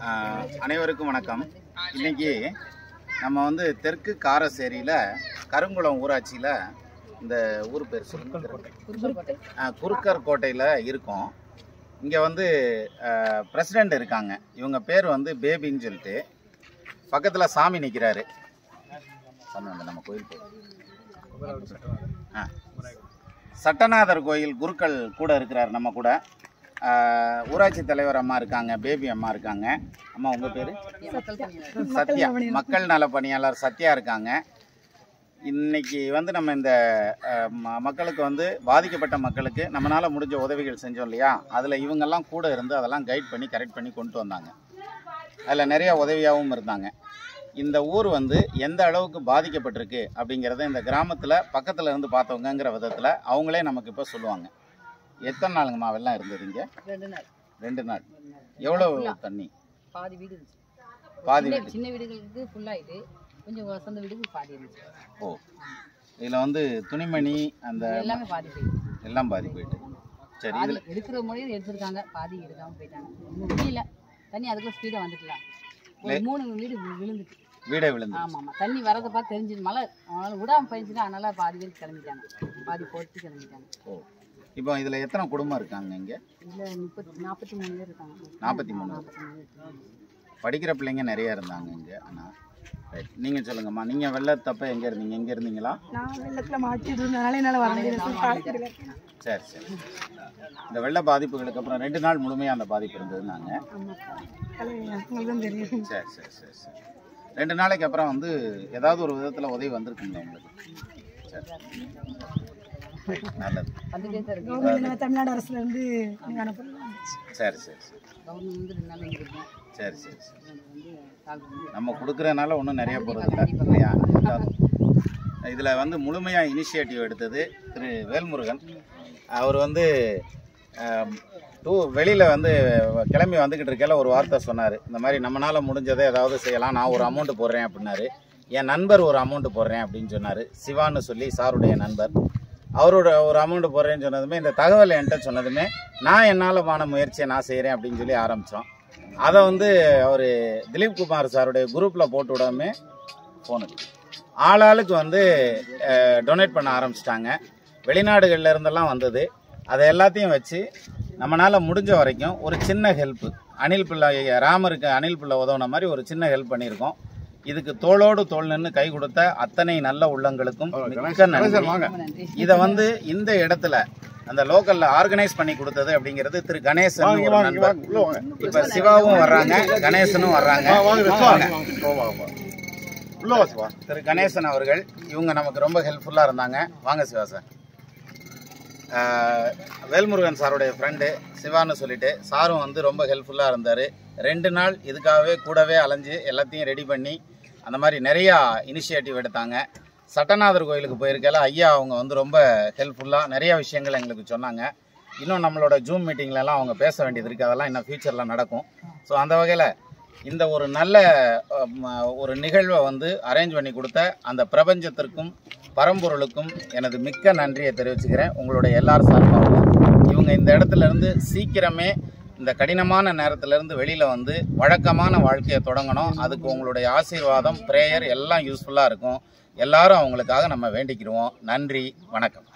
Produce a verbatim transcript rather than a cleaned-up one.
அனைவருக்கும் வணக்கம். இன்னைக்கு நம்ம வந்து தெற்கு காரசேரியில் கருங்குளம் ஊராட்சியில் இந்த ஊர் பேர் சொல்லுங்க, குறுக்கர் கோட்டையில் இருக்கோம். இங்கே வந்து பிரசிடெண்ட் இருக்காங்க. இவங்க பேர் வந்து பேபின்னு சொல்லிட்டு, பக்கத்தில் சாமி நிற்கிறாரு. சாமி வந்து நம்ம கோயில் பேர் ஆ சட்டநாதர் கோயில் குருக்கள் கூட இருக்கிறார் நம்ம கூட. ஊராட்சி தலைவர் அம்மா இருக்காங்க, பேபி அம்மா இருக்காங்க. அம்மா உங்கள் பேர்? சத்யா. மக்கள் நல பணியாளர் சத்யா இருக்காங்க. இன்னைக்கு வந்து நம்ம இந்த மக்களுக்கு வந்து பாதிக்கப்பட்ட மக்களுக்கு நம்மளால் முடிஞ்ச உதவிகள் செஞ்சோம் இல்லையா, அதில் இவங்கெல்லாம் கூட இருந்து அதெல்லாம் கைட் பண்ணி கரெக்ட் பண்ணி கொண்டு வந்தாங்க. அதில் நிறையா உதவியாகவும் இருந்தாங்க. இந்த ஊர் வந்து எந்த அளவுக்கு பாதிக்கப்பட்டிருக்கு அப்படிங்கிறத இந்த கிராமத்தில் பக்கத்தில் இருந்து பார்த்தவங்கிற விதத்தில் அவங்களே நமக்கு இப்போ சொல்லுவாங்க. எத்தனை நாளுங்கம்மா வெள்ளம் இருந்தது இங்கே? ரெண்டு நாள். ரெண்டு நாள். எவ்வளோ தண்ணி? பாதி வீடு இருந்துச்சு. பாதி வீடு. சின்ன வீடுகளுக்கு ஃபுல்லாயிட்டு, கொஞ்சம் வசந்த வீடுக்கு பாதி இருந்துச்சு. ஓ, இதில் வந்து துணிமணி அந்த எல்லாமே பாதி போயிட்டு எல்லாம் பாதி போயிட்டு. சரி, இதில் எடுக்கிற முறையும் எடுத்துருக்காங்க, பாதி எடுக்காமல் போயிட்டாங்க. முடியல, தண்ணி அதுக்குள்ள ஸ்பீடாக வந்துக்கலாம். ஒரு மூணு வீடு விழுந்துட்டு வீடே விழுந்து. ஆமாம் ஆமாம், தண்ணி வரதை பார்த்து தெரிஞ்சுது. மழை அதனால விடாமல் போயிடுச்சுன்னா, அதனால பாதி பேர் கிளம்பிட்டாங்க, பாதி போட்டு கிளம்பிட்டாங்க. ஓ, இப்போ இதில் எத்தனை குடும்பம் இருக்காங்க இங்கே? இதில் முப்பத்தி நாற்பத்தி மூணு பேர் இருக்காங்க. நாற்பத்தி மூணு படிக்கிற பிள்ளைங்க நிறைய இருந்தாங்க இங்கே. ஆனால் ரைட், நீங்கள் சொல்லுங்கம்மா, நீங்கள் வெள்ளத்தப்ப எங்கே இருந்தீங்க? எங்கே இருந்தீங்களா? நான் வெள்ளத்தில் மாட்டிட்டு இருந்தனால என்னால் வர முடியல. சரி சரி. இந்த வெள்ள பாதிப்புகளுக்கு அப்புறம் ரெண்டு நாள் முழுமையாக அந்த பாதிப்பு இருந்ததுன்னாங்க. தெரியும். சரி சரி சரி சரி. ரெண்டு நாளைக்கு அப்புறம் வந்து ஏதாவது ஒரு விதத்தில் உதவி வந்திருக்குங்க உங்களுக்கு? சரி, நல்லது. தமிழ்நாடு அரசுல இருந்து சரி சரி சரி சரி சரி சரி. நம்ம கொடுக்குறதுனால ஒன்றும் நிறைய போகிறது இல்லையா? இதில் வந்து முழுமையாக இனிஷியேட்டிவ் எடுத்தது திரு வேல்முருகன். அவர் வந்து டூ வெளியில் வந்து கிளம்பி வந்துக்கிட்டு இருக்கையில் ஒரு வார்த்தை சொன்னார். இந்த மாதிரி நம்மளால் முடிஞ்சதை ஏதாவது செய்யலாம், நான் ஒரு அமௌண்ட்டு போடுறேன் அப்படின்னாரு. என் நண்பர் ஒரு அமௌண்ட்டு போடுறேன் அப்படின்னு சொன்னார், சிவான்னு சொல்லி சாருடைய நண்பர். அவரோட ஒரு அமௌண்ட்டு போடுறேன்னு சொன்னதுமே, இந்த தகவல் என்கிட்ட சொன்னதுமே, நான் என்னாலமான முயற்சியை நான் செய்கிறேன் அப்படின்னு சொல்லி ஆரம்பித்தோம். அதை வந்து அவர் திலீப் குமார் சாருடைய குரூப்பில் போட்டு விடாமே ஃபோனு ஆளாளுக்கு வந்து டொனேட் பண்ண ஆரம்பிச்சிட்டாங்க. வெளிநாடுகளில் இருந்தெல்லாம் வந்தது. அதை எல்லாத்தையும் வச்சு நம்மளால் முடிஞ்ச வரைக்கும் ஒரு சின்ன ஹெல்ப்பு, அனில் பிள்ளை ராமருக்கு அனில் பிள்ளை உதவுன மாதிரி ஒரு சின்ன ஹெல்ப் பண்ணியிருக்கோம். இதுக்கு தோளோடு தோள் நின்று கை கொடுத்த அத்தனை நல்ல உள்ளங்களுக்கும் மிக்க நன்றி. இதை வந்து இந்த இடத்துல அந்த லோக்கல்ல ஆர்கனைஸ் பண்ணி கொடுத்தது அப்படிங்கிறது திரு கணேசன் ஒரு நண்பர். இப்ப சிவாவும் வர்றாங்க, கணேசனும் வர்றாங்க. திரு கணேசன் அவர்கள் இவங்க நமக்கு ரொம்ப ஹெல்ப்ஃபுல்லா இருந்தாங்க. வாங்க சிவா சார். வேல்முருகன் சாருடைய ஃப்ரெண்டு சிவான்னு சொல்லிட்டு சாரும் வந்து ரொம்ப ஹெல்ப்ஃபுல்லாக இருந்தார். ரெண்டு நாள் இதுக்காகவே கூடவே அலைஞ்சு எல்லாத்தையும் ரெடி பண்ணி அந்த மாதிரி நிறையா இனிஷியேட்டிவ் எடுத்தாங்க. சட்டநாதர் கோயிலுக்கு போயிருக்கையில ஐயா அவங்க வந்து ரொம்ப ஹெல்ப்ஃபுல்லாக நிறையா விஷயங்கள் எங்களுக்கு சொன்னாங்க. இன்னும் நம்மளோட ஜூம் மீட்டிங்லலாம் அவங்க பேச வேண்டியது இருக்குது, அதெல்லாம் இன்னும் ஃபியூச்சரில் நடக்கும். ஸோ அந்த வகையில் இந்த ஒரு நல்ல ஒரு நிகழ்வை வந்து அரேஞ்ச் பண்ணி கொடுத்த அந்த பிரபஞ்சத்திற்கும் பரம்பொருளுக்கும் எனது மிக்க நன்றியை தெரிவிச்சுக்கிறேன். உங்களுடைய எல்லார் சார்பாகவும் இவங்க இந்த இடத்துல இருந்து சீக்கிரமே இந்த கடினமான நேரத்திலிருந்து வெளியில் வந்து வழக்கமான வாழ்க்கையை தொடங்கணும். அதுக்கு உங்களுடைய ஆசீர்வாதம், ப்ரேயர் எல்லாம் யூஸ்ஃபுல்லாக இருக்கும். எல்லாரும் அவங்களுக்காக நம்ம வேண்டிக்கிடுவோம். நன்றி, வணக்கம்.